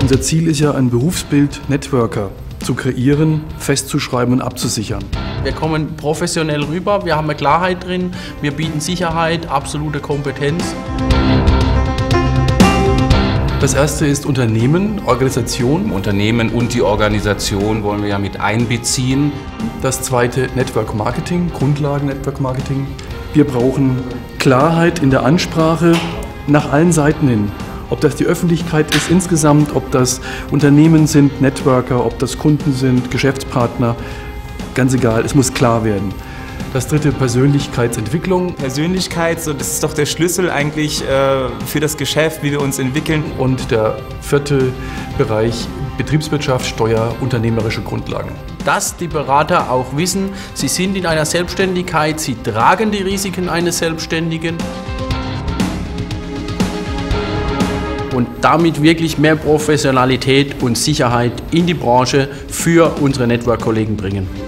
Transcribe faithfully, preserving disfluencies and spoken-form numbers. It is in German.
Unser Ziel ist ja, ein Berufsbild Networker zu kreieren, festzuschreiben und abzusichern. Wir kommen professionell rüber, wir haben eine Klarheit drin, wir bieten Sicherheit, absolute Kompetenz. Das erste ist Unternehmen, Organisation. Unternehmen und die Organisation wollen wir ja mit einbeziehen. Das zweite Network Marketing, Grundlagen Network Marketing. Wir brauchen Klarheit in der Ansprache nach allen Seiten hin. Ob das die Öffentlichkeit ist insgesamt, ob das Unternehmen sind, Networker, ob das Kunden sind, Geschäftspartner, ganz egal, es muss klar werden. Das dritte, Persönlichkeitsentwicklung. Persönlichkeit, so, das ist doch der Schlüssel eigentlich äh, für das Geschäft, wie wir uns entwickeln. Und der vierte Bereich, Betriebswirtschaft, Steuer, unternehmerische Grundlagen. Dass die Berater auch wissen, sie sind in einer Selbstständigkeit, sie tragen die Risiken eines Selbstständigen. Und damit wirklich mehr Professionalität und Sicherheit in die Branche für unsere Network-Kollegen bringen.